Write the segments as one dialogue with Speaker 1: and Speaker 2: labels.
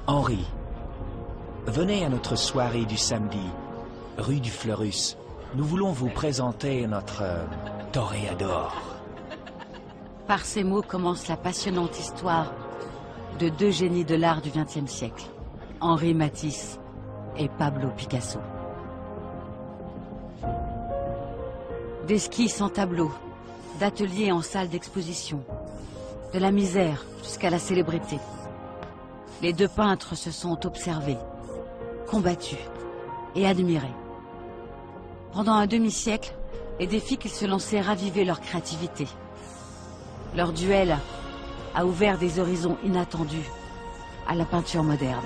Speaker 1: Henri, venez à notre soirée du samedi, rue du Fleurus. Nous voulons vous présenter notre toréador.
Speaker 2: Par ces mots commence la passionnante histoire de deux génies de l'art du XXe siècle, Henri Matisse et Pablo Picasso. D'esquisses en tableau, d'ateliers en salle d'exposition, de la misère jusqu'à la célébrité. Les deux peintres se sont observés, combattus et admirés. Pendant un demi-siècle, les défis qu'ils se lançaient ravivaient leur créativité. Leur duel a ouvert des horizons inattendus à la peinture moderne.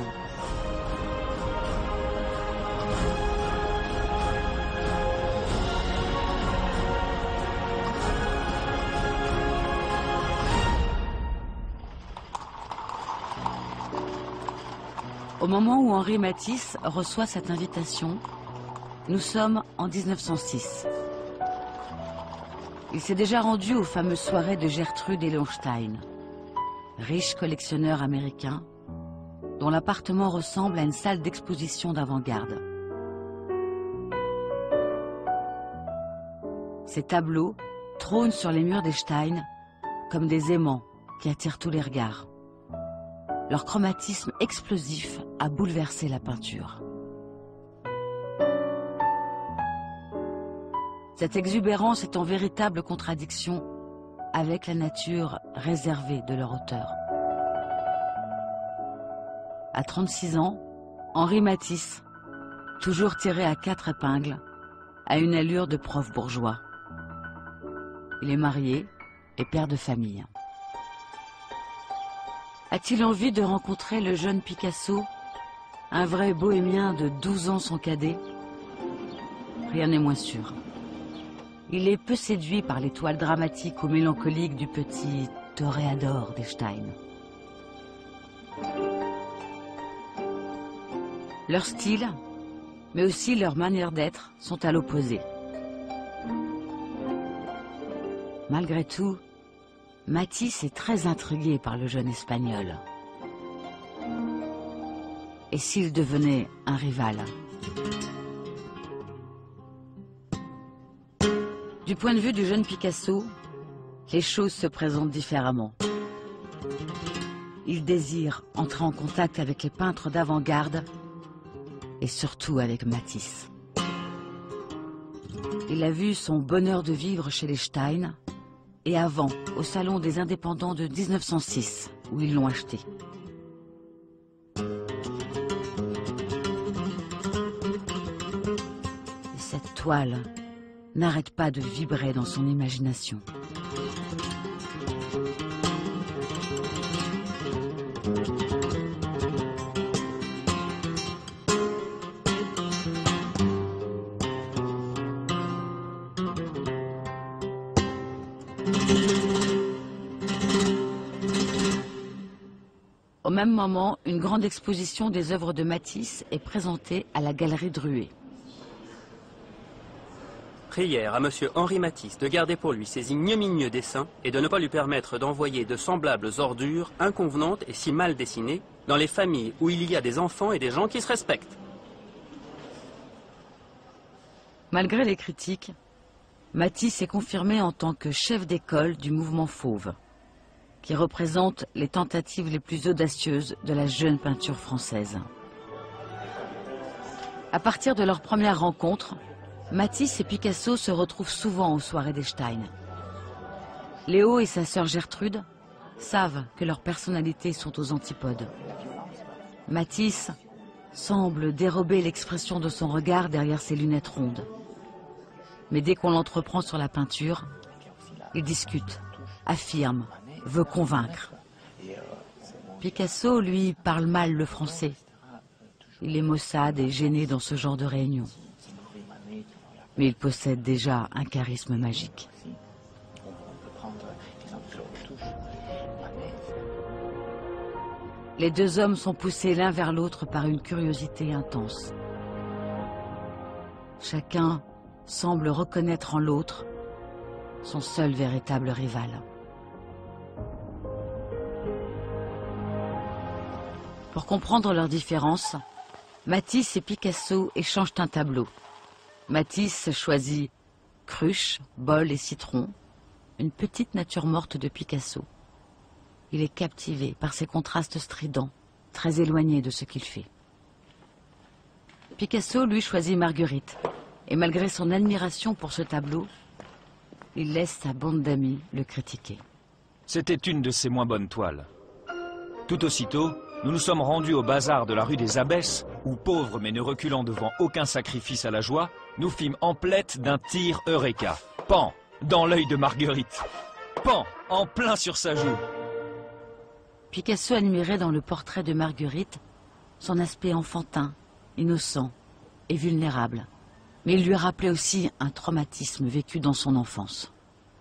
Speaker 2: Au moment où Henri Matisse reçoit cette invitation, nous sommes en 1906. Il s'est déjà rendu aux fameuses soirées de Gertrude et Lowenstein, riche collectionneur américain, dont l'appartement ressemble à une salle d'exposition d'avant-garde. Ces tableaux trônent sur les murs des Stein comme des aimants qui attirent tous les regards. Leur chromatisme explosif a bouleversé la peinture. Cette exubérance est en véritable contradiction avec la nature réservée de leur auteur. À 36 ans, Henri Matisse, toujours tiré à 4 épingles, a une allure de prof bourgeois. Il est marié et père de famille. A-t-il envie de rencontrer le jeune Picasso, un vrai bohémien de 12 ans son cadet? Rien n'est moins sûr. Il est peu séduit par les toiles dramatiques ou mélancoliques du petit toréador des Stein. Leur style, mais aussi leur manière d'être, sont à l'opposé. Malgré tout, Matisse est très intrigué par le jeune Espagnol. Et s'il devenait un rival? Du point de vue du jeune Picasso, les choses se présentent différemment. Il désire entrer en contact avec les peintres d'avant-garde et surtout avec Matisse. Il a vu son bonheur de vivre chez les Stein et avant, au Salon des Indépendants de 1906, où ils l'ont acheté. Et cette toile n'arrête pas de vibrer dans son imagination. Au même moment, une grande exposition des œuvres de Matisse est présentée à la Galerie Drouet.
Speaker 3: Prière à monsieur Henri Matisse de garder pour lui ses ignominieux dessins et de ne pas lui permettre d'envoyer de semblables ordures inconvenantes et si mal dessinées dans les familles où il y a des enfants et des gens qui se respectent.
Speaker 2: Malgré les critiques, Matisse est confirmé en tant que chef d'école du mouvement Fauve, qui représente les tentatives les plus audacieuses de la jeune peinture française. À partir de leur première rencontre, Matisse et Picasso se retrouvent souvent aux soirées des Stein. Léo et sa sœur Gertrude savent que leurs personnalités sont aux antipodes. Matisse semble dérober l'expression de son regard derrière ses lunettes rondes. Mais dès qu'on l'entreprend sur la peinture, il discute, affirme, veut convaincre. Picasso, lui, parle mal le français. Il est maussade et gêné dans ce genre de réunion. Mais il possède déjà un charisme magique. Les deux hommes sont poussés l'un vers l'autre par une curiosité intense. Chacun semble reconnaître en l'autre son seul véritable rival. Pour comprendre leurs différences, Matisse et Picasso échangent un tableau. Matisse choisit cruche, bol et citron, une petite nature morte de Picasso. Il est captivé par ces contrastes stridents, très éloignés de ce qu'il fait. Picasso, lui, choisit Marguerite, et malgré son admiration pour ce tableau, il laisse sa bande d'amis le critiquer.
Speaker 1: C'était une de ses moins bonnes toiles. Tout aussitôt, nous nous sommes rendus au bazar de la rue des Abbesses, où, pauvres mais ne reculant devant aucun sacrifice à la joie, nous fîmes emplette d'un tir Eureka. Pan, dans l'œil de Marguerite. Pan, en plein sur sa joue.
Speaker 2: Picasso admirait dans le portrait de Marguerite son aspect enfantin, innocent et vulnérable. Mais il lui rappelait aussi un traumatisme vécu dans son enfance.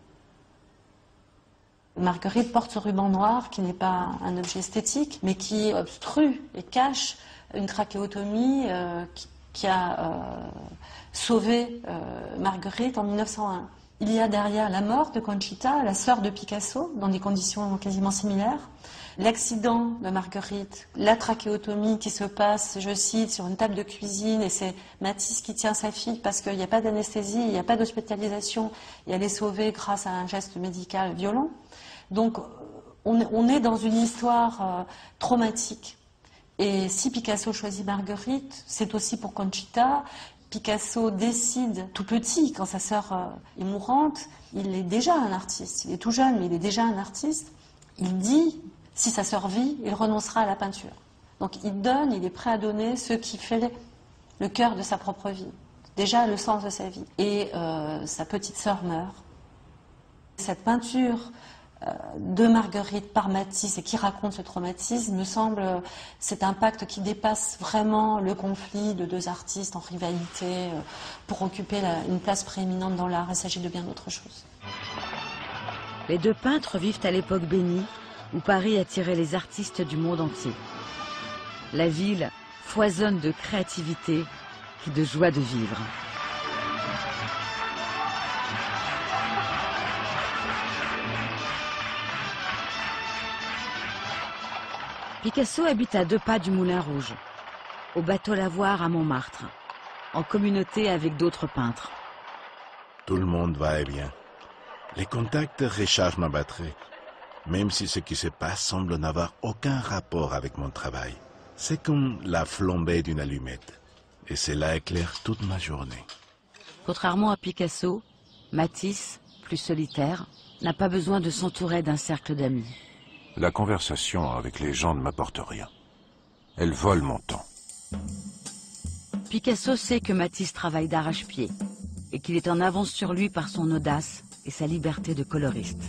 Speaker 4: Marguerite porte ce ruban noir qui n'est pas un objet esthétique, mais qui obstrue et cache une trachéotomie qui a sauvé Marguerite en 1901. Il y a derrière la mort de Conchita, la sœur de Picasso, dans des conditions quasiment similaires. L'accident de Marguerite, la trachéotomie qui se passe, je cite, sur une table de cuisine, et c'est Matisse qui tient sa fille parce qu'il n'y a pas d'anesthésie, il n'y a pas d'hospitalisation, et elle est sauvée grâce à un geste médical violent. Donc on est dans une histoire traumatique. Et si Picasso choisit Marguerite, c'est aussi pour Conchita. Picasso décide tout petit, quand sa sœur est mourante, il est déjà un artiste. Il est tout jeune, mais il est déjà un artiste. Il dit, si sa sœur vit, il renoncera à la peinture. Donc il donne, il est prêt à donner ce qui fait le cœur de sa propre vie. Déjà le sens de sa vie. Et sa petite sœur meurt. Cette peinture de Marguerite par Matisse et qui raconte ce traumatisme, me semble, c'est un pacte qui dépasse vraiment le conflit de deux artistes en rivalité pour occuper une place prééminente dans l'art. Il s'agit de bien d'autre chose.
Speaker 2: Les deux peintres vivent à l'époque bénie où Paris attirait les artistes du monde entier. La ville foisonne de créativité et de joie de vivre. Picasso habite à 2 pas du Moulin Rouge, au bateau Lavoir à Montmartre, en communauté avec d'autres peintres.
Speaker 5: Tout le monde va et vient. Les contacts rechargent ma batterie, même si ce qui se passe semble n'avoir aucun rapport avec mon travail. C'est comme la flambée d'une allumette, et cela éclaire toute ma journée.
Speaker 2: Contrairement à Picasso, Matisse, plus solitaire, n'a pas besoin de s'entourer d'un cercle d'amis.
Speaker 6: La conversation avec les gens ne m'apporte rien. Elle vole mon temps.
Speaker 2: Picasso sait que Matisse travaille d'arrache-pied et qu'il est en avance sur lui par son audace et sa liberté de coloriste.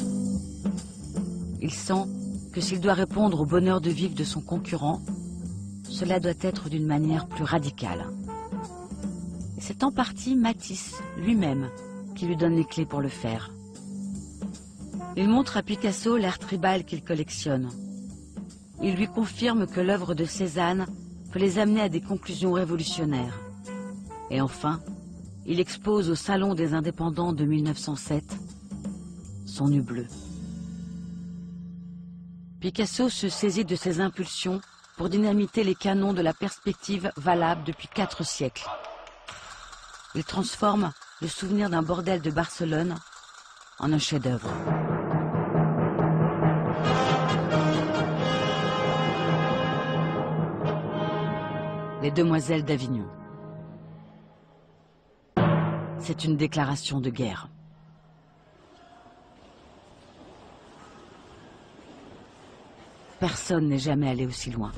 Speaker 2: Il sent que s'il doit répondre au bonheur de vivre de son concurrent, cela doit être d'une manière plus radicale. Et c'est en partie Matisse lui-même qui lui donne les clés pour le faire. Il montre à Picasso l'art tribal qu'il collectionne. Il lui confirme que l'œuvre de Cézanne peut les amener à des conclusions révolutionnaires. Et enfin, il expose au Salon des Indépendants de 1907 son nu bleu. Picasso se saisit de ses impulsions pour dynamiter les canons de la perspective valable depuis 4 siècles. Il transforme le souvenir d'un bordel de Barcelone en un chef-d'œuvre. Les Demoiselles d'Avignon. C'est une déclaration de guerre. Personne n'est jamais allé aussi loin.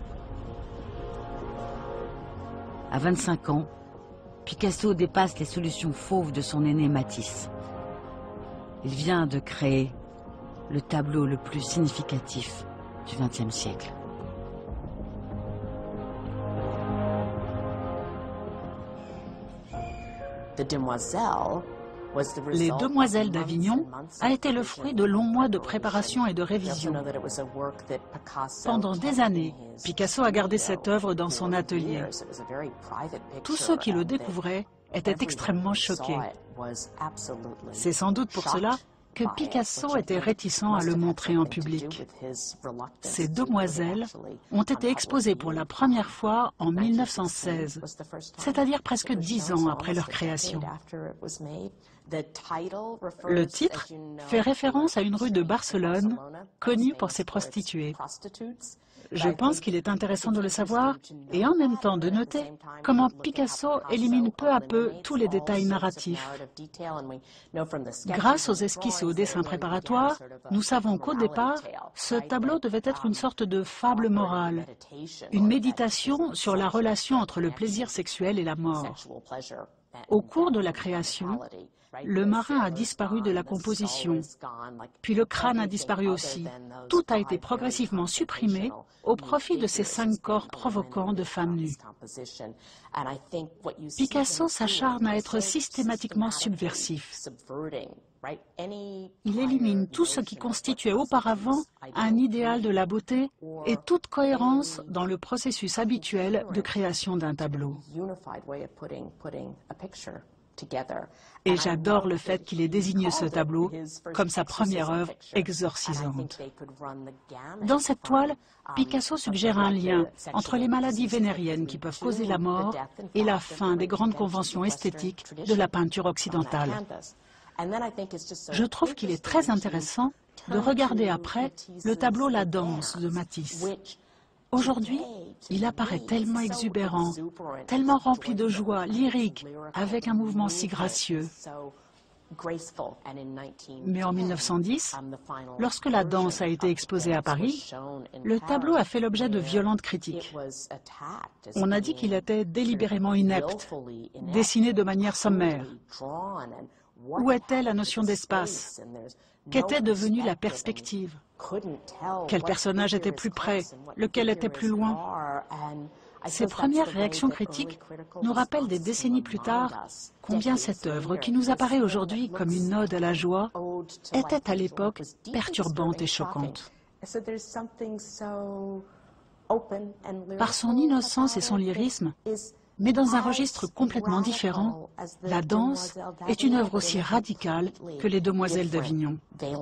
Speaker 2: À 25 ans, Picasso dépasse les solutions fauves de son aîné Matisse. Il vient de créer le tableau le plus significatif du XXe siècle.
Speaker 7: Les Demoiselles d'Avignon a été le fruit de longs mois de préparation et de révision. Pendant des années, Picasso a gardé cette œuvre dans son atelier. Tous ceux qui le découvraient étaient extrêmement choqués. C'est sans doute pour cela que Picasso était réticent à le montrer en public. Ces demoiselles ont été exposées pour la première fois en 1916, c'est-à-dire presque 10 ans après leur création. Le titre fait référence à une rue de Barcelone connue pour ses prostituées. Je pense qu'il est intéressant de le savoir et en même temps de noter comment Picasso élimine peu à peu tous les détails narratifs. Grâce aux esquisses et aux dessins préparatoires, nous savons qu'au départ, ce tableau devait être une sorte de fable morale, une méditation sur la relation entre le plaisir sexuel et la mort. Au cours de la création, le marin a disparu de la composition, puis le crâne a disparu aussi. Tout a été progressivement supprimé au profit de ces 5 corps provoquants de femmes nues. Picasso s'acharne à être systématiquement subversif. Il élimine tout ce qui constituait auparavant un idéal de la beauté et toute cohérence dans le processus habituel de création d'un tableau. Et j'adore le fait qu'il ait désigné ce tableau comme sa première œuvre exorcisante. Dans cette toile, Picasso suggère un lien entre les maladies vénériennes qui peuvent causer la mort et la fin des grandes conventions esthétiques de la peinture occidentale. Je trouve qu'il est très intéressant de regarder après le tableau La Danse de Matisse. Aujourd'hui, il apparaît tellement exubérant, tellement rempli de joie, lyrique, avec un mouvement si gracieux. Mais en 1910, lorsque La Danse a été exposée à Paris, le tableau a fait l'objet de violentes critiques. On a dit qu'il était délibérément inepte, dessiné de manière sommaire. Où était la notion d'espace? Qu'était devenue la perspective? Quel personnage était plus près? Lequel était plus loin? Ces premières réactions critiques nous rappellent des décennies plus tard combien cette œuvre, qui nous apparaît aujourd'hui comme une ode à la joie, était à l'époque perturbante et choquante. Par son innocence et son lyrisme, mais dans un registre complètement différent, La Danse est une œuvre aussi radicale que Les Demoiselles d'Avignon.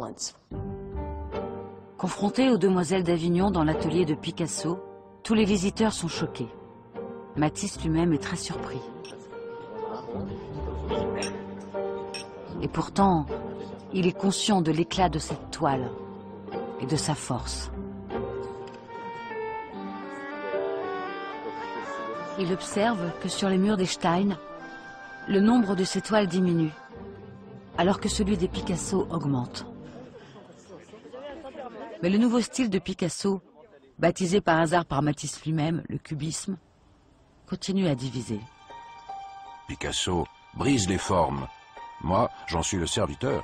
Speaker 2: Confrontés aux Demoiselles d'Avignon dans l'atelier de Picasso, tous les visiteurs sont choqués. Matisse lui-même est très surpris. Et pourtant, il est conscient de l'éclat de cette toile et de sa force. Il observe que sur les murs des Stein, le nombre de ces toiles diminue, alors que celui des Picasso augmente. Mais le nouveau style de Picasso, baptisé par hasard par Matisse lui-même, le cubisme, continue à diviser.
Speaker 6: Picasso brise les formes. Moi, j'en suis le serviteur.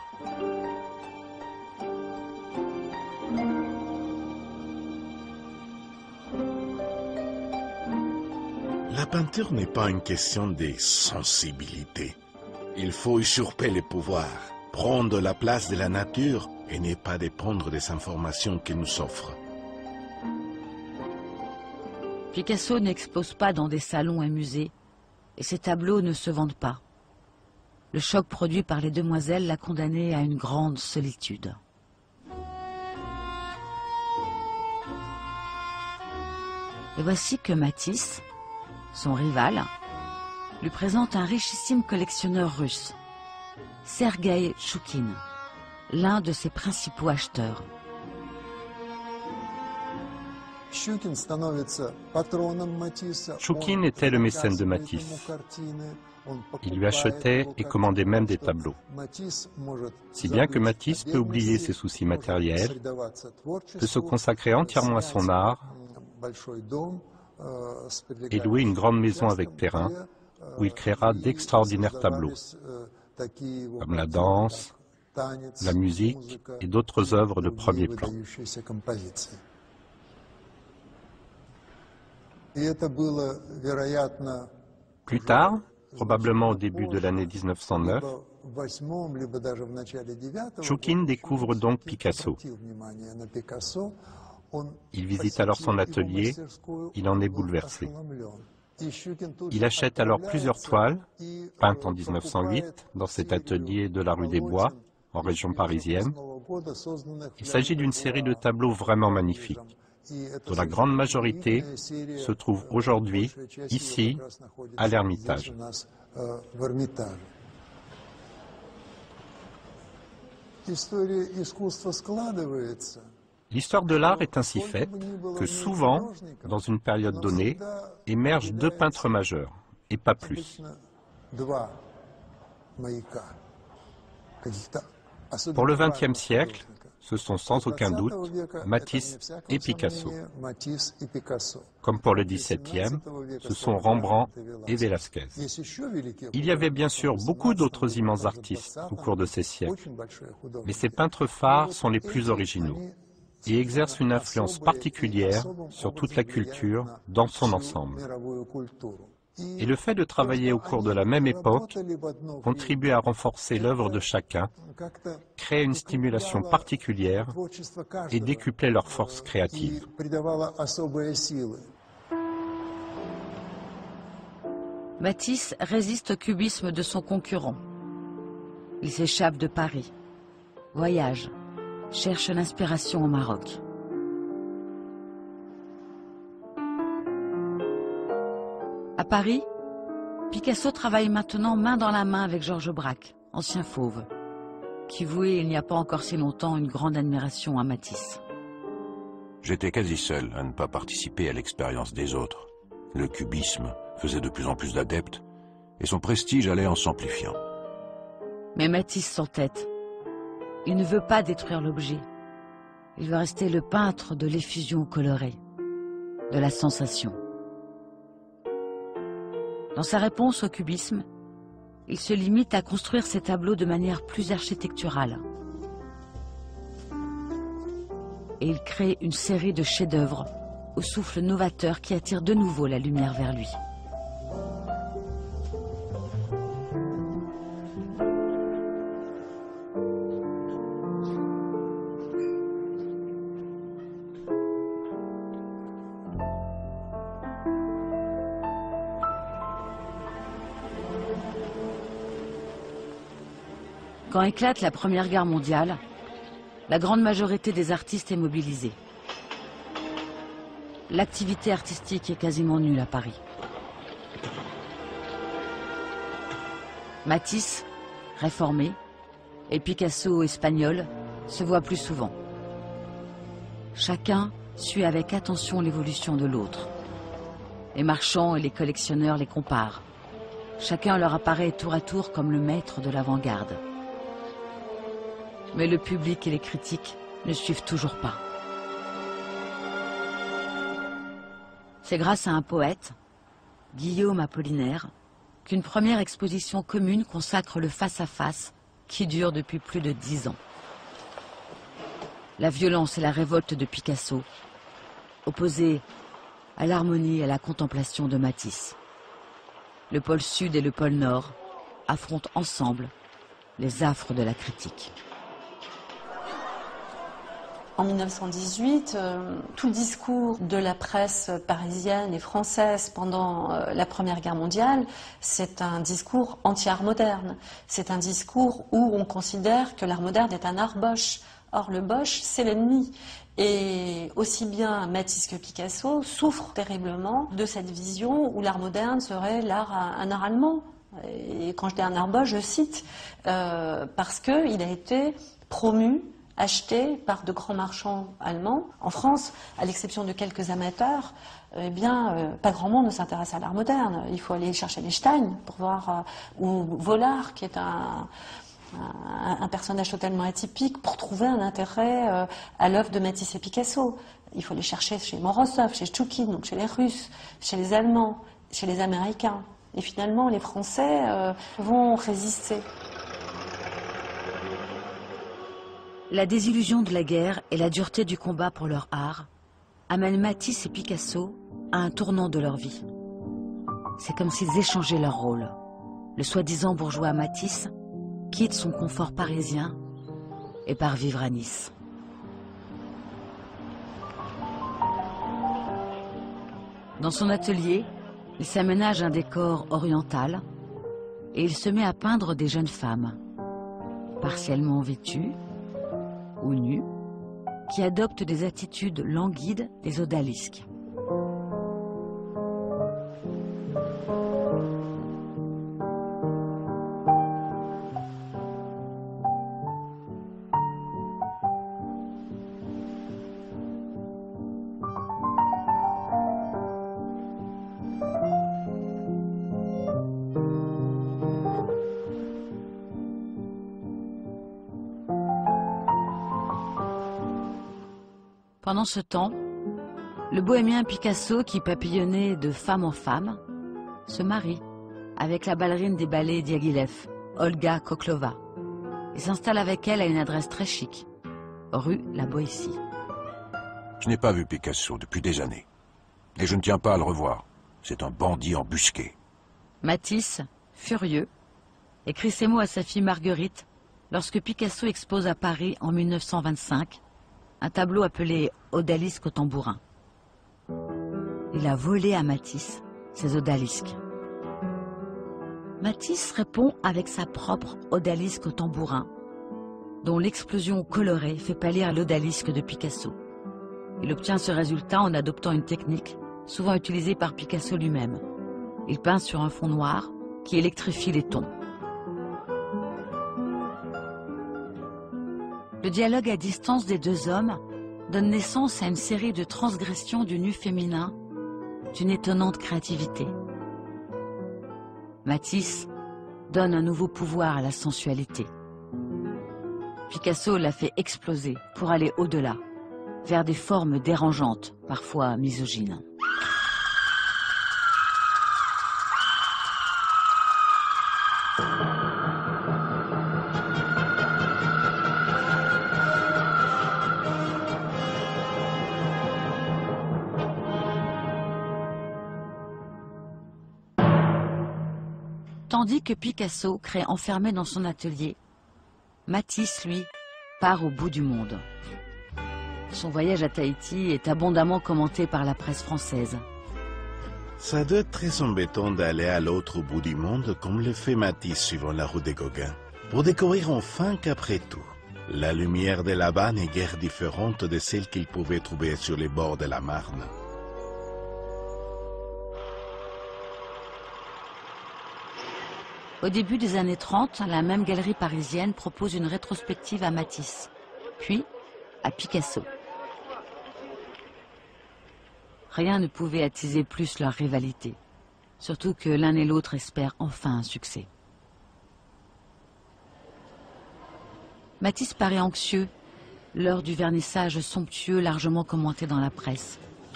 Speaker 5: La peinture n'est pas une question de sensibilité. Il faut usurper les pouvoirs, prendre la place de la nature et ne pas dépendre des informations qu'elle nous offre.
Speaker 2: Picasso n'expose pas dans des salons et musées, et ses tableaux ne se vendent pas. Le choc produit par Les Demoiselles l'a condamné à une grande solitude. Et voici que Matisse, son rival, lui présente un richissime collectionneur russe, Sergueï Choukine, l'un de ses principaux acheteurs.
Speaker 8: Choukine était le mécène de Matisse. Il lui achetait et commandait même des tableaux. Si bien que Matisse peut oublier ses soucis matériels, peut se consacrer entièrement à son art et louer une grande maison avec terrain où il créera d'extraordinaires tableaux, comme la danse, la musique et d'autres œuvres de premier plan. Plus tard, probablement au début de l'année 1909, Choukine découvre donc Picasso. Il visite alors son atelier, il en est bouleversé. Il achète alors plusieurs toiles, peintes en 1908, dans cet atelier de la rue des Bois, en région parisienne. Il s'agit d'une série de tableaux vraiment magnifiques, dont la grande majorité se trouve aujourd'hui ici, à l'Ermitage. L'histoire de l'art est ainsi faite que souvent, dans une période donnée, émergent deux peintres majeurs, et pas plus. Pour le XXe siècle, ce sont sans aucun doute Matisse et Picasso. Comme pour le XVIIe, ce sont Rembrandt et Velázquez. Il y avait bien sûr beaucoup d'autres immenses artistes au cours de ces siècles, mais ces peintres phares sont les plus originaux et exercent une influence particulière sur toute la culture dans son ensemble. Et le fait de travailler au cours de la même époque contribue à renforcer l'œuvre de chacun, créer une stimulation particulière et décupler leur force créative.
Speaker 2: Matisse résiste au cubisme de son concurrent. Il s'échappe de Paris, voyage, cherche l'inspiration au Maroc. À Paris, Picasso travaille maintenant main dans la main avec Georges Braque, ancien fauve, qui vouait il n'y a pas encore si longtemps une grande admiration à Matisse.
Speaker 6: J'étais quasi seul à ne pas participer à l'expérience des autres. Le cubisme faisait de plus en plus d'adeptes et son prestige allait en s'amplifiant.
Speaker 2: Mais Matisse s'entête. Il ne veut pas détruire l'objet. Il veut rester le peintre de l'effusion colorée, de la sensation. Dans sa réponse au cubisme, il se limite à construire ses tableaux de manière plus architecturale. Et il crée une série de chefs-d'œuvre au souffle novateur qui attire de nouveau la lumière vers lui. Quand éclate la Première Guerre mondiale, la grande majorité des artistes est mobilisée. L'activité artistique est quasiment nulle à Paris. Matisse, réformé, et Picasso, espagnol, se voient plus souvent. Chacun suit avec attention l'évolution de l'autre. Les marchands et les collectionneurs les comparent. Chacun leur apparaît tour à tour comme le maître de l'avant-garde. Mais le public et les critiques ne suivent toujours pas. C'est grâce à un poète, Guillaume Apollinaire, qu'une première exposition commune consacre le face-à-face qui dure depuis plus de 10 ans. La violence et la révolte de Picasso, opposées à l'harmonie et à la contemplation de Matisse. Le pôle sud et le pôle nord affrontent ensemble les affres de la critique.
Speaker 4: En 1918, tout le discours de la presse parisienne et française pendant la Première Guerre mondiale, c'est un discours anti-art moderne. C'est un discours où on considère que l'art moderne est un art boche. Or, le boche, c'est l'ennemi. Et aussi bien Matisse que Picasso souffrent terriblement de cette vision où l'art moderne serait un art allemand. Et quand je dis un art boche, je cite, parce qu'il a été promu, acheté par de grands marchands allemands. En France, à l'exception de quelques amateurs, pas grand monde ne s'intéresse à l'art moderne. Il faut aller chercher les Stein pour voir, ou Vollard, qui est un personnage totalement atypique, pour trouver un intérêt à l'œuvre de Matisse et Picasso. Il faut les chercher chez Morozov, chez Choukine, donc chez les Russes, chez les Allemands, chez les Américains. Et finalement, les Français vont résister.
Speaker 2: La désillusion de la guerre et la dureté du combat pour leur art amènent Matisse et Picasso à un tournant de leur vie. C'est comme s'ils échangeaient leur rôle. Le soi-disant bourgeois Matisse quitte son confort parisien et part vivre à Nice. Dans son atelier, il s'aménage un décor oriental et il se met à peindre des jeunes femmes. partiellement vêtus ou nus, qui adoptent des attitudes languides des odalisques. Pendant ce temps, le bohémien Picasso, qui papillonnait de femme en femme, se marie avec la ballerine des ballets Diaghilev, Olga Koklova, et s'installe avec elle à une adresse très chic, rue La Boétie.
Speaker 6: Je n'ai pas vu Picasso depuis des années. Et je ne tiens pas à le revoir. C'est un bandit embusqué.
Speaker 2: Matisse, furieux, écrit ces mots à sa fille Marguerite lorsque Picasso expose à Paris en 1925 un tableau appelé « Odalisque au tambourin ». Il a volé à Matisse ses odalisques. Matisse répond avec sa propre odalisque au tambourin, dont l'explosion colorée fait pâlir l'odalisque de Picasso. Il obtient ce résultat en adoptant une technique souvent utilisée par Picasso lui-même. Il peint sur un fond noir qui électrifie les tons. Le dialogue à distance des deux hommes donne naissance à une série de transgressions du nu féminin d'une étonnante créativité. Matisse donne un nouveau pouvoir à la sensualité. Picasso l'a fait exploser pour aller au-delà, vers des formes dérangeantes, parfois misogynes. Tandis que Picasso crée enfermé dans son atelier, Matisse, lui, part au bout du monde. Son voyage à Tahiti est abondamment commenté par la presse française.
Speaker 5: Ça doit être très embêtant d'aller à l'autre bout du monde comme le fait Matisse suivant la route des Gauguins, pour découvrir enfin qu'après tout, la lumière de là-bas n'est guère différente de celle qu'il pouvait trouver sur les bords de la Marne.
Speaker 2: Au début des années 30, la même galerie parisienne propose une rétrospective à Matisse, puis à Picasso. Rien ne pouvait attiser plus leur rivalité, surtout que l'un et l'autre espèrent enfin un succès. Matisse paraît anxieux lors du vernissage somptueux largement commenté dans la presse.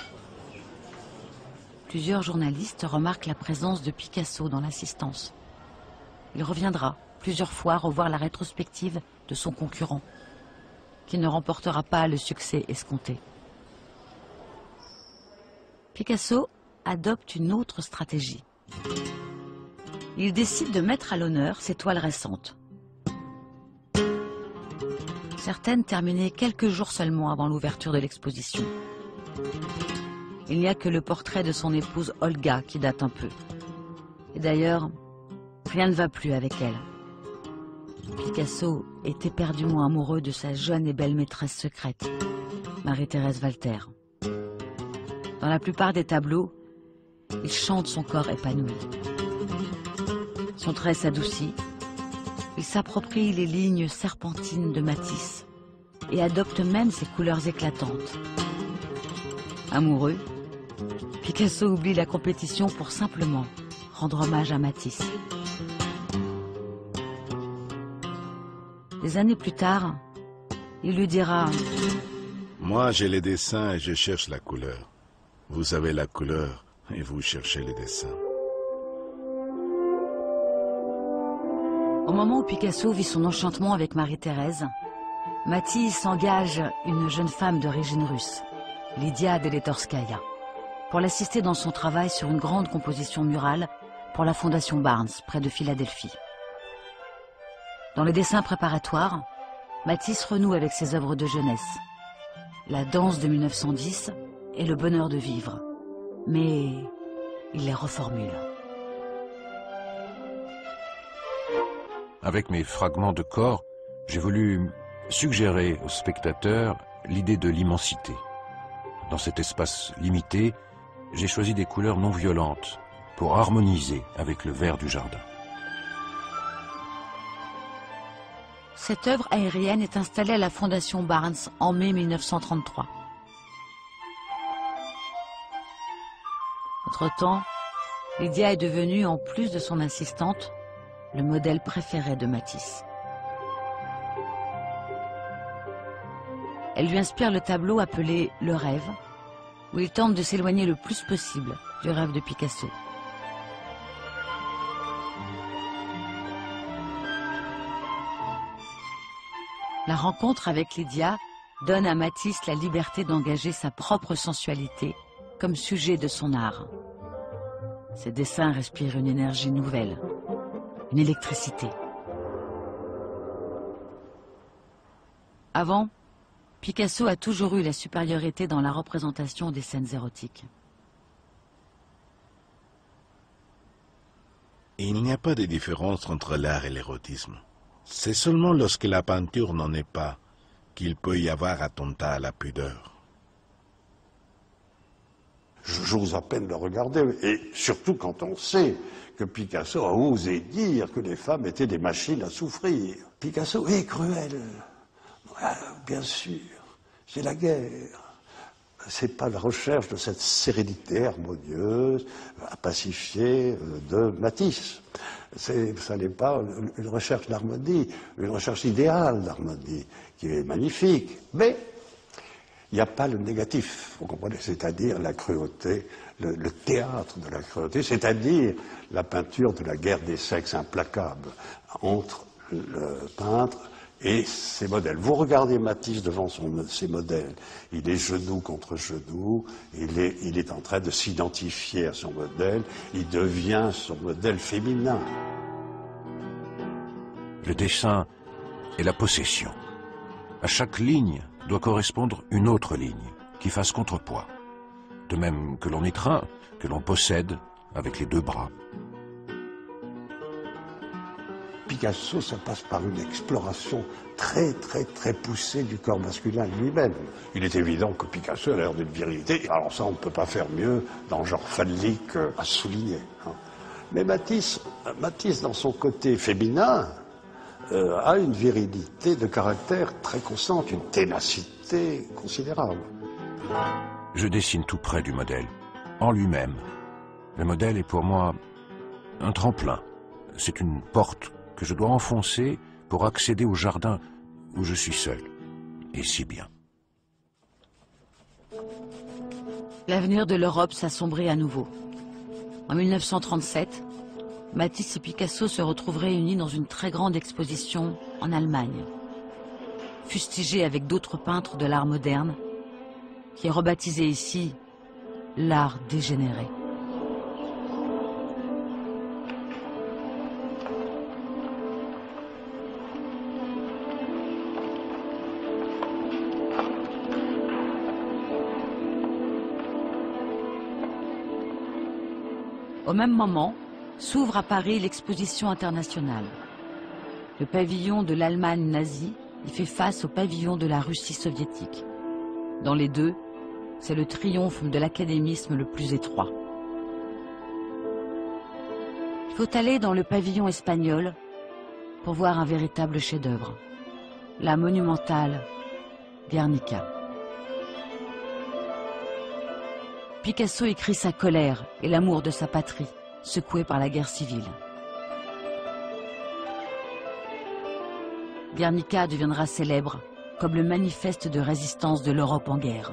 Speaker 2: Plusieurs journalistes remarquent la présence de Picasso dans l'assistance. Il reviendra plusieurs fois revoir la rétrospective de son concurrent, qui ne remportera pas le succès escompté. Picasso adopte une autre stratégie. Il décide de mettre à l'honneur ses toiles récentes. Certaines terminées quelques jours seulement avant l'ouverture de l'exposition. Il n'y a que le portrait de son épouse Olga qui date un peu. Et d'ailleurs, rien ne va plus avec elle. Picasso est éperdument amoureux de sa jeune et belle maîtresse secrète, Marie-Thérèse Walter. Dans la plupart des tableaux, il chante son corps épanoui. Son trait s'adoucit, il s'approprie les lignes serpentines de Matisse et adopte même ses couleurs éclatantes. Amoureux, Picasso oublie la compétition pour simplement rendre hommage à Matisse. Des années plus tard, il lui dira «
Speaker 5: Moi, j'ai les dessins et je cherche la couleur. Vous avez la couleur et vous cherchez les dessins. »
Speaker 2: Au moment où Picasso vit son enchantement avec Marie-Thérèse, Matisse engage une jeune femme d'origine russe, Lydia Deletorskaya, pour l'assister dans son travail sur une grande composition murale pour la Fondation Barnes, près de Philadelphie. Dans les dessins préparatoires, Matisse renoue avec ses œuvres de jeunesse, La danse de 1910 et Le bonheur de vivre, mais il les reformule.
Speaker 6: Avec mes fragments de corps, J'ai voulu suggérer aux spectateurs l'idée de l'immensité. Dans cet espace limité, j'ai choisi des couleurs non violentes pour harmoniser avec le vert du jardin.
Speaker 2: Cette œuvre aérienne est installée à la Fondation Barnes en mai 1933. Entre-temps, Lydia est devenue, en plus de son assistante, le modèle préféré de Matisse. Elle lui inspire le tableau appelé « Le rêve », où il tente de s'éloigner le plus possible du rêve de Picasso. La rencontre avec Lydia donne à Matisse la liberté d'engager sa propre sensualité comme sujet de son art. Ses dessins respirent une énergie nouvelle, une électricité. Avant, Picasso a toujours eu la supériorité dans la représentation des scènes érotiques.
Speaker 5: Il n'y a pas de différence entre l'art et l'érotisme. C'est seulement lorsque la peinture n'en est pas qu'il peut y avoir attentat à la pudeur.
Speaker 9: J'ose à peine le regarder, et surtout quand on sait que Picasso a osé dire que les femmes étaient des machines à souffrir. Picasso est cruel, bien sûr, c'est la guerre. C'est pas la recherche de cette sérénité harmonieuse, à pacifier de Matisse. Ça n'est pas une recherche d'harmonie, une recherche idéale d'harmonie, qui est magnifique. Mais il n'y a pas le négatif, vous comprenez, c'est-à-dire la cruauté, le théâtre de la cruauté, c'est-à-dire la peinture de la guerre des sexes implacable entre le peintre et ses modèles. Vous regardez Matisse devant ses modèles, il est genou contre genou, il est en train de s'identifier à son modèle, il devient son modèle féminin.
Speaker 6: Le dessin est la possession. À chaque ligne doit correspondre une autre ligne qui fasse contrepoids. De même que l'on étreint, que l'on possède avec les deux bras.
Speaker 9: Picasso, ça passe par une exploration très poussée du corps masculin lui-même. Il est évident que Picasso a l'air d'une virilité. Alors ça, on ne peut pas faire mieux dans le genre phallique à souligner. Mais Matisse, dans son côté féminin, a une virilité de caractère très constante, une ténacité considérable.
Speaker 6: Je dessine tout près du modèle, en lui-même. Le modèle est pour moi un tremplin. C'est une porte que je dois enfoncer pour accéder au jardin où je suis seul. Et si bien.
Speaker 2: L'avenir de l'Europe s'assombrit à nouveau. En 1937, Matisse et Picasso se retrouvent réunis dans une très grande exposition en Allemagne, fustigée avec d'autres peintres de l'art moderne, qui est rebaptisé ici l'art dégénéré. Au même moment, s'ouvre à Paris l'exposition internationale. Le pavillon de l'Allemagne nazie y fait face au pavillon de la Russie soviétique. Dans les deux, c'est le triomphe de l'académisme le plus étroit. Il faut aller dans le pavillon espagnol pour voir un véritable chef-d'œuvre, la monumentale Guernica. Picasso écrit sa colère et l'amour de sa patrie, secouée par la guerre civile. Guernica deviendra célèbre comme le manifeste de résistance de l'Europe en guerre.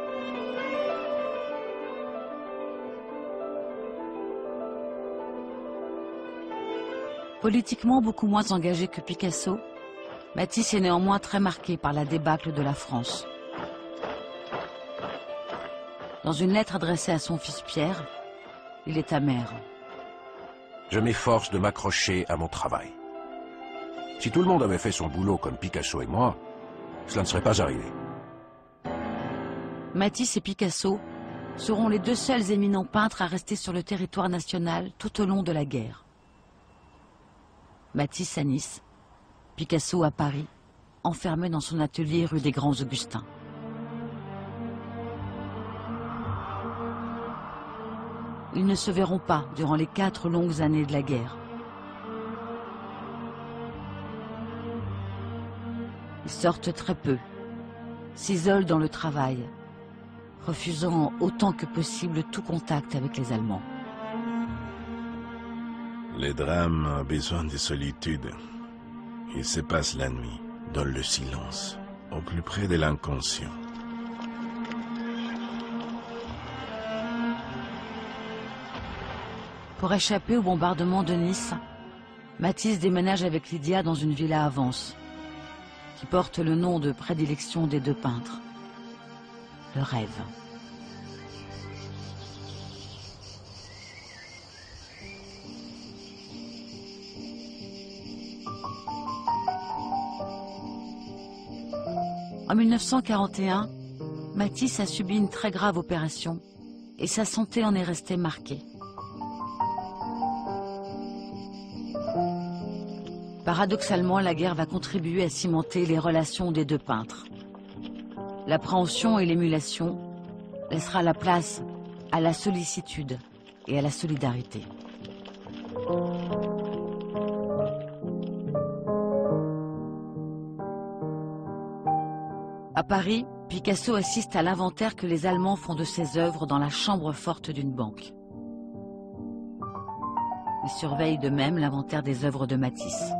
Speaker 2: Politiquement beaucoup moins engagé que Picasso, Matisse est néanmoins très marqué par la débâcle de la France. Dans une lettre adressée à son fils Pierre, il est amer.
Speaker 6: Je m'efforce de m'accrocher à mon travail. Si tout le monde avait fait son boulot comme Picasso et moi, cela ne serait pas arrivé.
Speaker 2: Matisse et Picasso seront les deux seuls éminents peintres à rester sur le territoire national tout au long de la guerre. Matisse à Nice, Picasso à Paris, enfermé dans son atelier rue des Grands Augustins. Ils ne se verront pas durant les 4 longues années de la guerre. Ils sortent très peu, s'isolent dans le travail, refusant autant que possible tout contact avec les Allemands.
Speaker 5: Les drames ont besoin de solitude. Ils se passent la nuit, dans le silence, au plus près de l'inconscient.
Speaker 2: Pour échapper au bombardement de Nice, Matisse déménage avec Lydia dans une villa à Vence, qui porte le nom de prédilection des 2 peintres, le rêve. En 1941, Matisse a subi une très grave opération et sa santé en est restée marquée. Paradoxalement, la guerre va contribuer à cimenter les relations des 2 peintres. L'appréhension et l'émulation laissera la place à la sollicitude et à la solidarité. À Paris, Picasso assiste à l'inventaire que les Allemands font de ses œuvres dans la chambre forte d'une banque. Il surveille de même l'inventaire des œuvres de Matisse.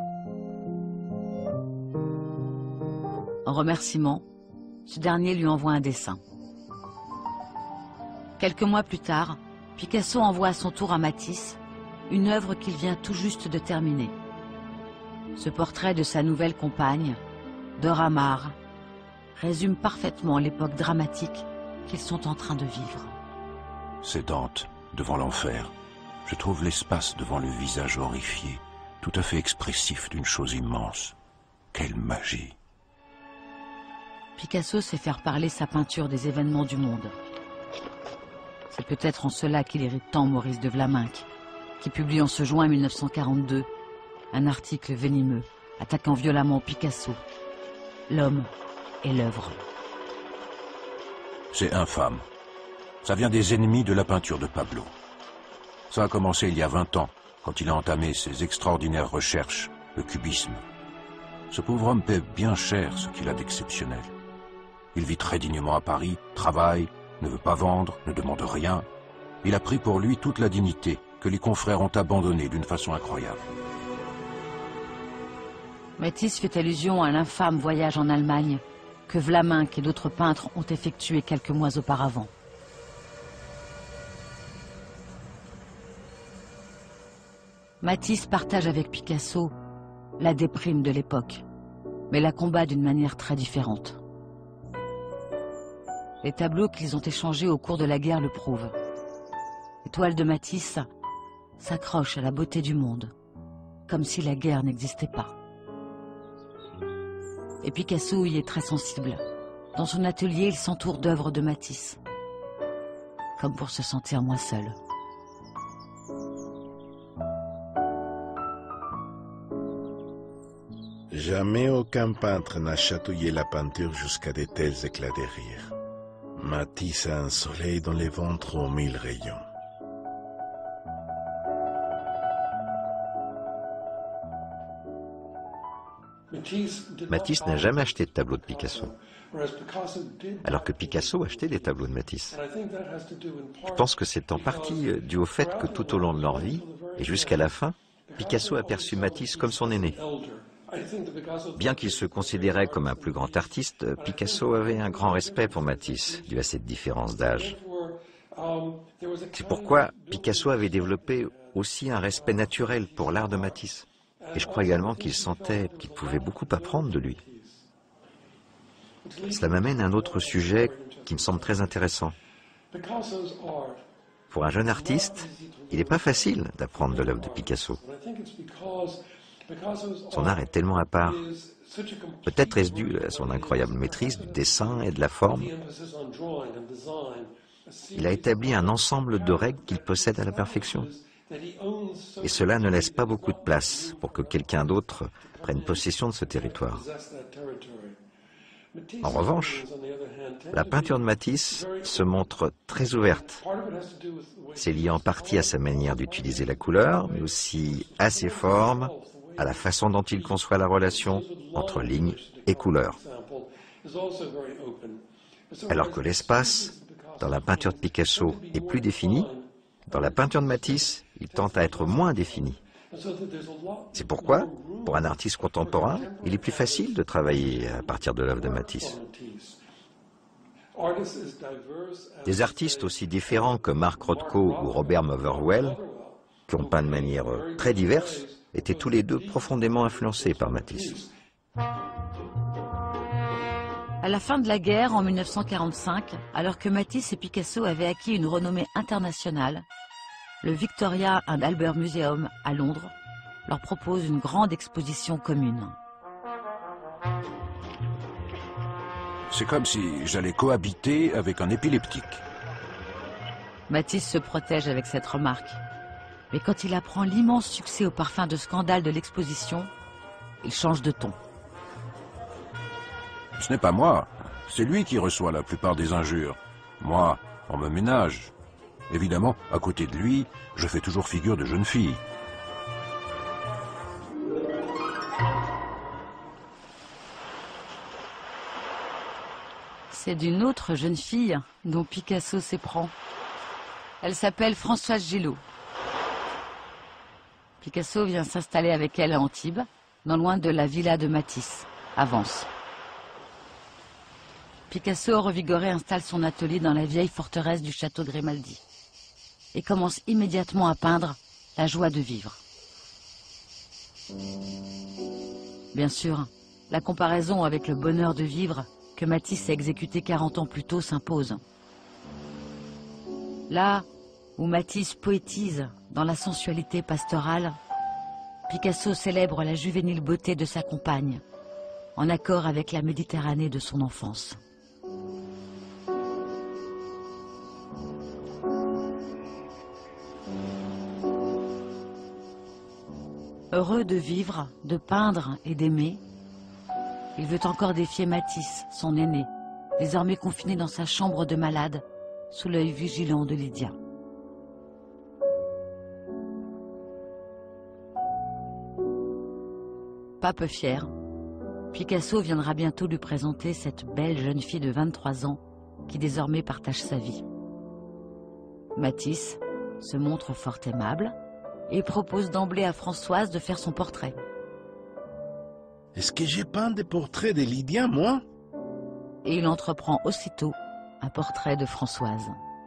Speaker 2: En remerciement, ce dernier lui envoie un dessin. Quelques mois plus tard, Picasso envoie à son tour à Matisse une œuvre qu'il vient tout juste de terminer. Ce portrait de sa nouvelle compagne, Dora Maar, résume parfaitement l'époque dramatique qu'ils sont en train de vivre.
Speaker 6: C'est Dante, devant l'enfer. Je trouve l'espace devant le visage horrifié, tout à fait expressif d'une chose immense. Quelle magie!
Speaker 2: Picasso sait faire parler sa peinture des événements du monde. C'est peut-être en cela qu'il irrite tant Maurice de Vlaminck, qui publie en ce juin 1942 un article venimeux attaquant violemment Picasso, l'homme et l'œuvre.
Speaker 6: C'est infâme. Ça vient des ennemis de la peinture de Pablo. Ça a commencé il y a 20 ans, quand il a entamé ses extraordinaires recherches, le cubisme. Ce pauvre homme paie bien cher ce qu'il a d'exceptionnel. Il vit très dignement à Paris, travaille, ne veut pas vendre, ne demande rien. Il a pris pour lui toute la dignité que les confrères ont abandonnée d'une façon incroyable.
Speaker 2: Matisse fait allusion à l'infâme voyage en Allemagne que Vlaminck et d'autres peintres ont effectué quelques mois auparavant. Matisse partage avec Picasso la déprime de l'époque, mais la combat d'une manière très différente. Les tableaux qu'ils ont échangés au cours de la guerre le prouvent. Les toiles de Matisse s'accrochent à la beauté du monde, comme si la guerre n'existait pas. Et Picasso y est très sensible. Dans son atelier, il s'entoure d'œuvres de Matisse, comme pour se sentir moins seul.
Speaker 5: Jamais aucun peintre n'a chatouillé la peinture jusqu'à de tels éclats de rire. Matisse a un soleil dans les ventres aux 1000 rayons.
Speaker 10: Matisse n'a jamais acheté de tableau de Picasso, alors que Picasso achetait des tableaux de Matisse. Je pense que c'est en partie dû au fait que tout au long de leur vie, et jusqu'à la fin, Picasso a perçu Matisse comme son aîné. Bien qu'il se considérait comme un plus grand artiste, Picasso avait un grand respect pour Matisse, dû à cette différence d'âge. C'est pourquoi Picasso avait développé aussi un respect naturel pour l'art de Matisse. Et je crois également qu'il sentait qu'il pouvait beaucoup apprendre de lui. Cela m'amène à un autre sujet qui me semble très intéressant. Pour un jeune artiste, il n'est pas facile d'apprendre de l'œuvre de Picasso. Son art est tellement à part. Peut-être est-ce dû à son incroyable maîtrise du dessin et de la forme. Il a établi un ensemble de règles qu'il possède à la perfection. Et cela ne laisse pas beaucoup de place pour que quelqu'un d'autre prennent possession de ce territoire. En revanche, la peinture de Matisse se montre très ouverte. C'est lié en partie à sa manière d'utiliser la couleur, mais aussi à ses formes, à la façon dont il conçoit la relation entre lignes et couleurs. Alors que l'espace, dans la peinture de Picasso, est plus défini, dans la peinture de Matisse, il tend à être moins défini. C'est pourquoi, pour un artiste contemporain, il est plus facile de travailler à partir de l'œuvre de Matisse. Des artistes aussi différents que Mark Rothko ou Robert Motherwell, qui ont peint de manière très diverse, étaient tous les deux profondément influencés par Matisse.
Speaker 2: À la fin de la guerre, en 1945, alors que Matisse et Picasso avaient acquis une renommée internationale, le Victoria and Albert Museum à Londres leur propose une grande exposition commune.
Speaker 6: C'est comme si j'allais cohabiter avec un épileptique.
Speaker 2: Matisse se protège avec cette remarque. Mais quand il apprend l'immense succès au parfum de scandale de l'exposition, il change de ton.
Speaker 6: Ce n'est pas moi, c'est lui qui reçoit la plupart des injures. Moi, on me ménage. Évidemment, à côté de lui, je fais toujours figure de jeune fille.
Speaker 2: C'est d'une autre jeune fille dont Picasso s'éprend. Elle s'appelle Françoise Gillot. Picasso vient s'installer avec elle à Antibes, non loin de la villa de Matisse, à Vence. Picasso, revigoré, installe son atelier dans la vieille forteresse du château de Grimaldi et commence immédiatement à peindre la joie de vivre. Bien sûr, la comparaison avec le bonheur de vivre que Matisse a exécuté 40 ans plus tôt s'impose. Là où Matisse poétise dans la sensualité pastorale, Picasso célèbre la juvénile beauté de sa compagne, en accord avec la Méditerranée de son enfance. Heureux de vivre, de peindre et d'aimer, il veut encore défier Matisse, son aîné, désormais confiné dans sa chambre de malade, sous l'œil vigilant de Lydia. Pas peu fier, Picasso viendra bientôt lui présenter cette belle jeune fille de 23 ans qui désormais partage sa vie. Matisse se montre fort aimable et propose d'emblée à Françoise de faire son portrait.
Speaker 5: Est-ce que j'ai peint des portraits de Lydia, moi?
Speaker 2: Et il entreprend aussitôt un portrait de Françoise.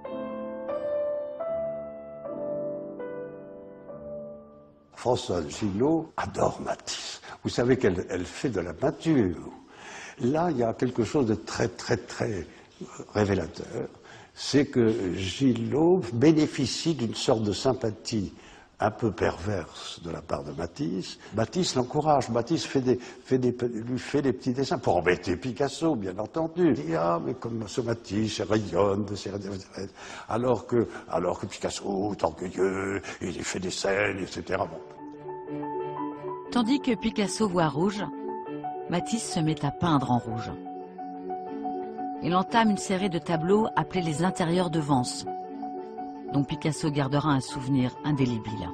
Speaker 9: Françoise Gillot adore Matisse. Vous savez qu'elle fait de la peinture. Là, il y a quelque chose de très, très, très révélateur. C'est que Gillot bénéficie d'une sorte de sympathie un peu perverse de la part de Matisse. Matisse l'encourage. Matisse lui fait des petits dessins pour embêter Picasso, bien entendu. Il dit, ah, mais comme ce Matisse, il rayonne de ses... Alors que Picasso est orgueilleux, il fait des scènes, etc. Bon.
Speaker 2: Tandis que Picasso voit rouge, Matisse se met à peindre en rouge. Il entame une série de tableaux appelés les intérieurs de Vence, dont Picasso gardera un souvenir indélébile.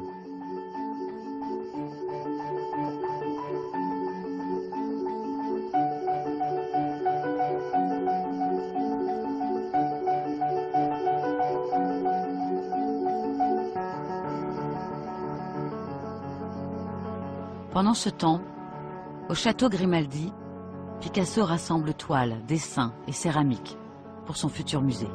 Speaker 2: Pendant ce temps, au château Grimaldi, Picasso rassemble toiles, dessins et céramiques pour son futur musée.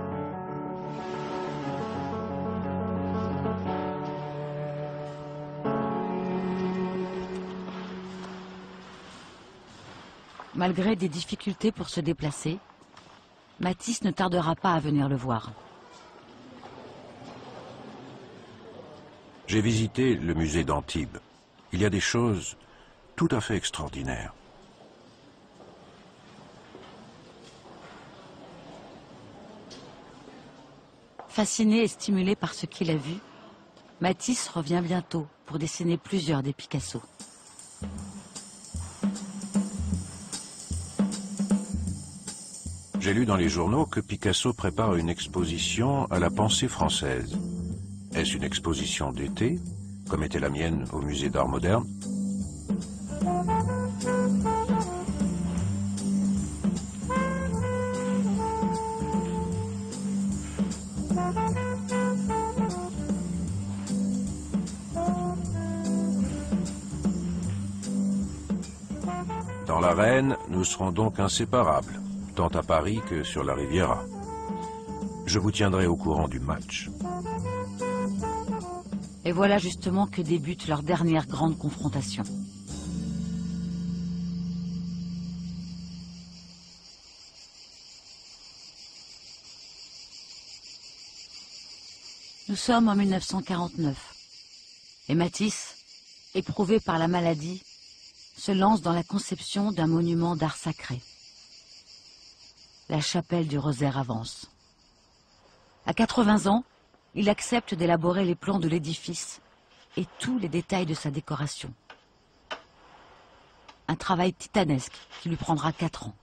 Speaker 2: Malgré des difficultés pour se déplacer, Matisse ne tardera pas à venir le voir.
Speaker 6: J'ai visité le musée d'Antibes. Il y a des choses tout à fait extraordinaires.
Speaker 2: Fasciné et stimulé par ce qu'il a vu, Matisse revient bientôt pour dessiner plusieurs des Picasso.
Speaker 6: J'ai lu dans les journaux que Picasso prépare une exposition à la pensée française. Est-ce une exposition d'été, comme était la mienne au musée d'art moderne? Dans l'arène, nous serons donc inséparables, tant à Paris que sur la Riviera. Je vous tiendrai au courant du match.
Speaker 2: Et voilà justement que débute leur dernière grande confrontation. Nous sommes en 1949 et Matisse, éprouvé par la maladie, se lance dans la conception d'un monument d'art sacré. La chapelle du Rosaire avance. À 80 ans, il accepte d'élaborer les plans de l'édifice et tous les détails de sa décoration. Un travail titanesque qui lui prendra 4 ans.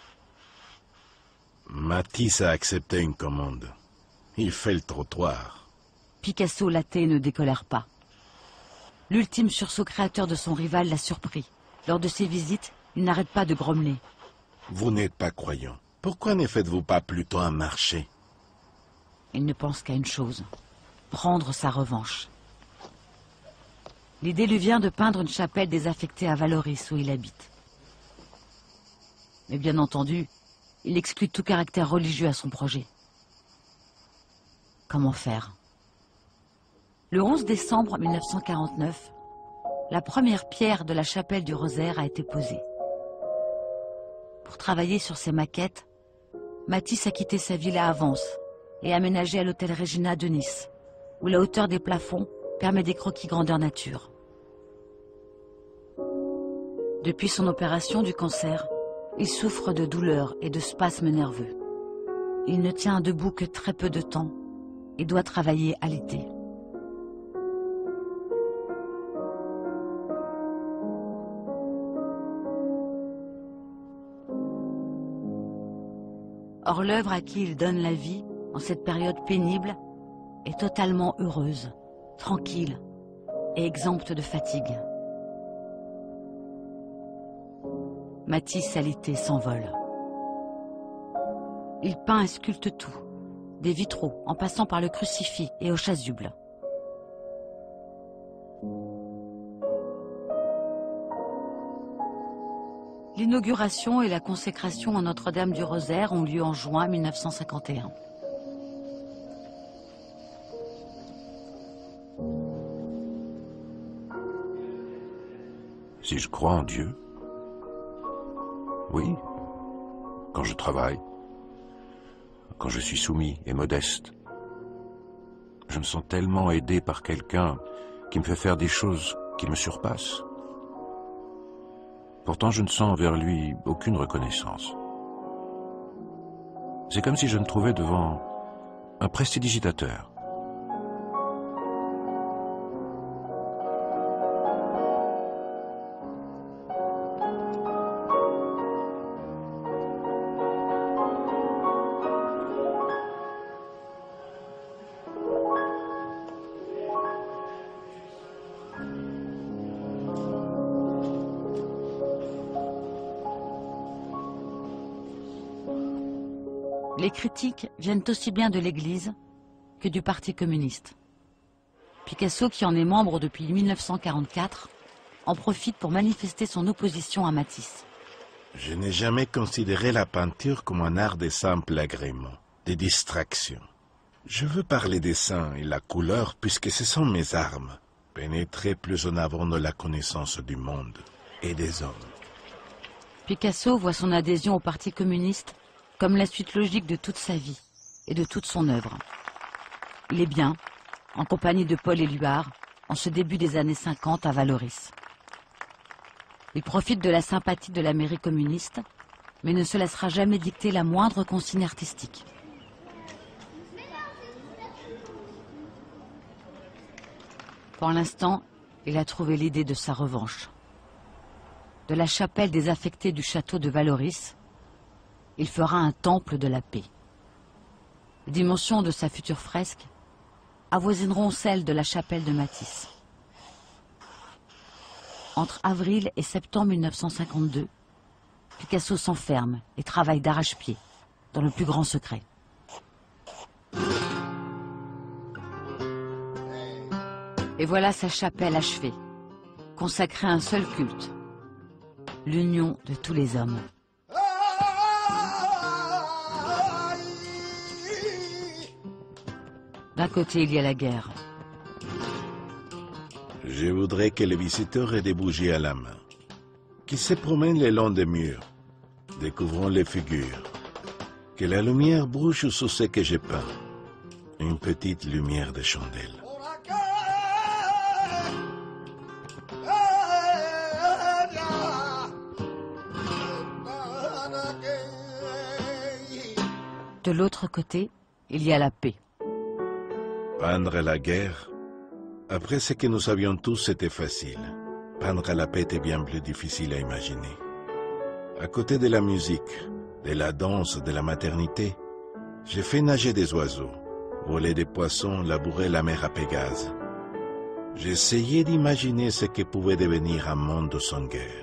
Speaker 5: Matisse a accepté une commande. Il fait le trottoir.
Speaker 2: Picasso laté ne décolère pas. L'ultime sursaut créateur de son rival l'a surpris. Lors de ses visites, il n'arrête pas de grommeler.
Speaker 5: Vous n'êtes pas croyant. Pourquoi ne faites-vous pas plutôt un marché?
Speaker 2: Il ne pense qu'à une chose, prendre sa revanche. L'idée lui vient de peindre une chapelle désaffectée à Vallauris, où il habite. Mais bien entendu, il exclut tout caractère religieux à son projet. Comment faire? Le 11 décembre 1949, la première pierre de la chapelle du Rosaire a été posée. Pour travailler sur ses maquettes, Matisse a quitté sa villa à Vence et aménagé à l'hôtel Regina de Nice, où la hauteur des plafonds permet des croquis grandeur nature. Depuis son opération du cancer, il souffre de douleurs et de spasmes nerveux. Il ne tient debout que très peu de temps et doit travailler à l'été. Or, l'œuvre à qui il donne la vie, en cette période pénible, est totalement heureuse, tranquille et exempte de fatigue. Matisse à l'été s'envole. Il peint et sculpte tout, des vitraux en passant par le crucifix et au chasuble. L'inauguration et la consécration en Notre-Dame du Rosaire ont lieu en juin 1951.
Speaker 6: Si je crois en Dieu, oui, quand je travaille, quand je suis soumis et modeste, je me sens tellement aidé par quelqu'un qui me fait faire des choses qui me surpassent. Pourtant, je ne sens envers lui aucune reconnaissance. C'est comme si je me trouvais devant un prestidigitateur.
Speaker 2: Les critiques viennent aussi bien de l'Église que du Parti communiste. Picasso, qui en est membre depuis 1944, en profite pour manifester son opposition à Matisse.
Speaker 5: Je n'ai jamais considéré la peinture comme un art de simple agrément, de distraction. Je veux parler des dessin et la couleur puisque ce sont mes armes, pénétrer plus en avant de la connaissance du monde et des hommes.
Speaker 2: Picasso voit son adhésion au Parti communiste comme la suite logique de toute sa vie et de toute son œuvre. Il est bien, en compagnie de Paul Éluard, en ce début des années 50 à Vallauris. Il profite de la sympathie de la mairie communiste, mais ne se laissera jamais dicter la moindre consigne artistique. Pour l'instant, il a trouvé l'idée de sa revanche. De la chapelle désaffectée du château de Vallauris, il fera un temple de la paix. Les dimensions de sa future fresque avoisineront celles de la chapelle de Matisse. Entre avril et septembre 1952, Picasso s'enferme et travaille d'arrache-pied, dans le plus grand secret. Et voilà sa chapelle achevée, consacrée à un seul culte, l'union de tous les hommes. D'un côté, il y a la guerre.
Speaker 5: Je voudrais que les visiteurs aient des bougies à la main, qu'ils se promènent le long des murs, découvrant les figures, que la lumière bouge sur ce que j'ai peint, une petite lumière de chandelle.
Speaker 2: De l'autre côté, il y a la paix.
Speaker 5: Peindre la guerre, après ce que nous savions tous, c'était facile. Peindre la paix était bien plus difficile à imaginer. À côté de la musique, de la danse, de la maternité, j'ai fait nager des oiseaux, voler des poissons, labourer la mer à Pégase. J'ai essayé d'imaginer ce que pouvait devenir un monde sans guerre.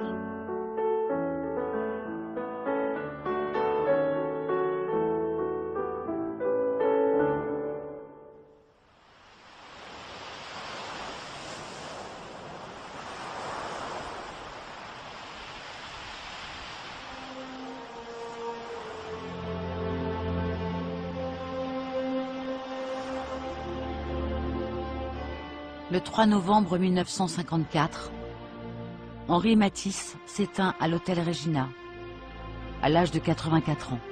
Speaker 2: Le 3 novembre 1954, Henri Matisse s'éteint à l'hôtel Regina, à l'âge de 84 ans.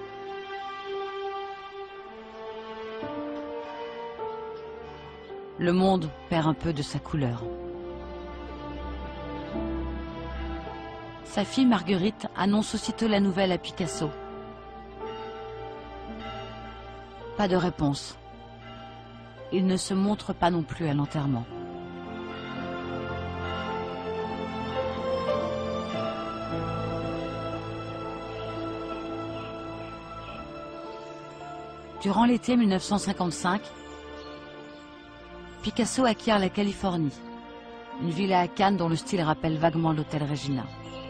Speaker 2: Le monde perd un peu de sa couleur. Sa fille Marguerite annonce aussitôt la nouvelle à Picasso. Pas de réponse. Il ne se montre pas non plus à l'enterrement. Durant l'été 1955, Picasso acquiert la Californie, une villa à Cannes dont le style rappelle vaguement l'hôtel Regina.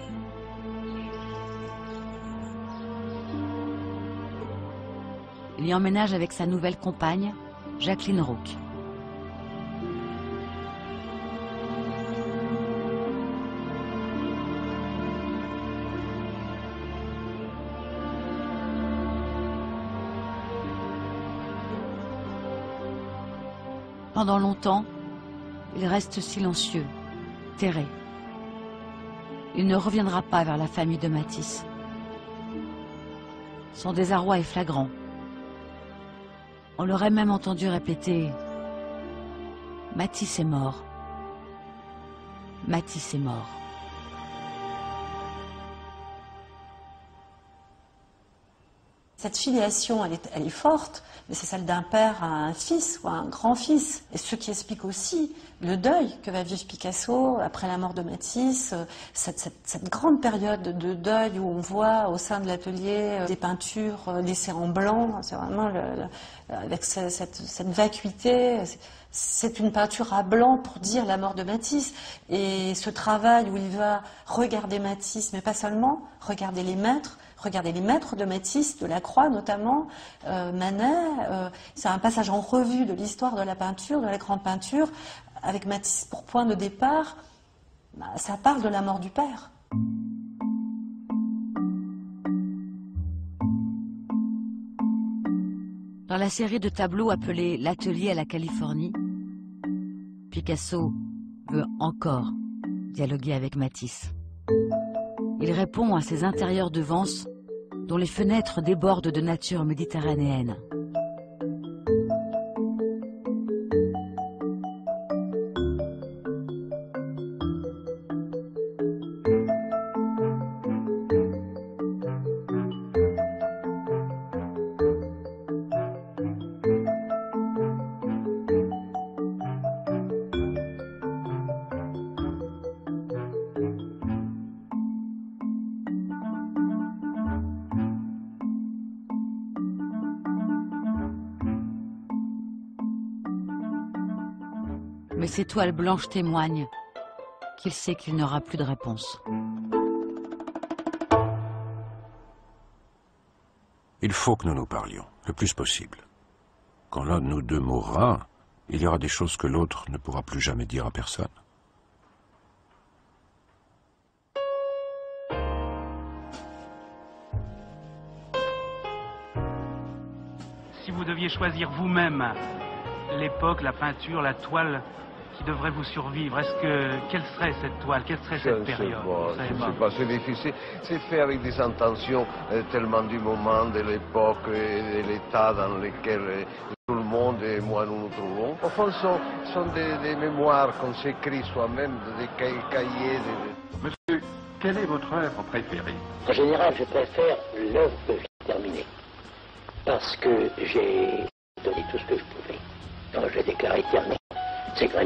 Speaker 2: Il y emménage avec sa nouvelle compagne, Jacqueline Rauque. Pendant longtemps, il reste silencieux, terré. Il ne reviendra pas vers la famille de Matisse. Son désarroi est flagrant. On l'aurait même entendu répéter « Matisse est mort. Matisse est mort. »
Speaker 4: Cette filiation, elle est forte, mais c'est celle d'un père à un fils ou à un grand-fils. Et ce qui explique aussi le deuil que va vivre Picasso après la mort de Matisse, cette grande période de deuil où on voit au sein de l'atelier des peintures laissées en blanc. C'est vraiment avec cette vacuité. C'est une peinture à blanc pour dire la mort de Matisse. Et ce travail où il va regarder Matisse, mais pas seulement, regarder les maîtres de Matisse, de Lacroix notamment, Manet. C'est un passage en revue de l'histoire de la peinture, de la grande peinture, avec Matisse pour point de départ. Ça parle de la mort du père.
Speaker 2: Dans la série de tableaux appelée L'Atelier à la Californie, Picasso veut encore dialoguer avec Matisse. Il répond à ces intérieurs de Vence dont les fenêtres débordent de nature méditerranéenne. Mais ces toiles blanches témoignent qu'il sait qu'il n'aura plus de réponse.
Speaker 6: Il faut que nous nous parlions, le plus possible. Quand l'un de nous deux mourra, il y aura des choses que l'autre ne pourra plus jamais dire à personne.
Speaker 11: Si vous deviez choisir vous-même l'époque, la peinture, la toile qui devrait vous survivre, quelle serait cette toile, quelle serait cette période?
Speaker 12: Je ne sais pas, c'est difficile. C'est fait avec des intentions tellement du moment, de l'époque et de l'état dans lequel tout le monde et moi nous nous trouvons. Au fond, ce sont des mémoires qu'on s'écrit soi-même, des cahiers.
Speaker 13: Monsieur, quelle est votre œuvre préférée?
Speaker 14: En général, je préfère l'œuvre que j'ai terminée, parce que j'ai donné tout ce que je pouvais. Quand je l'ai déclaré terminé, c'est quand même...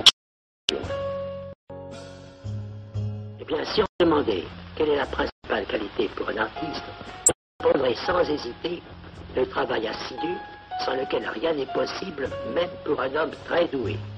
Speaker 14: Eh bien, si on demandait quelle est la principale qualité pour un artiste, je répondrais sans hésiter le travail assidu, sans lequel rien n'est possible, même pour un homme très doué.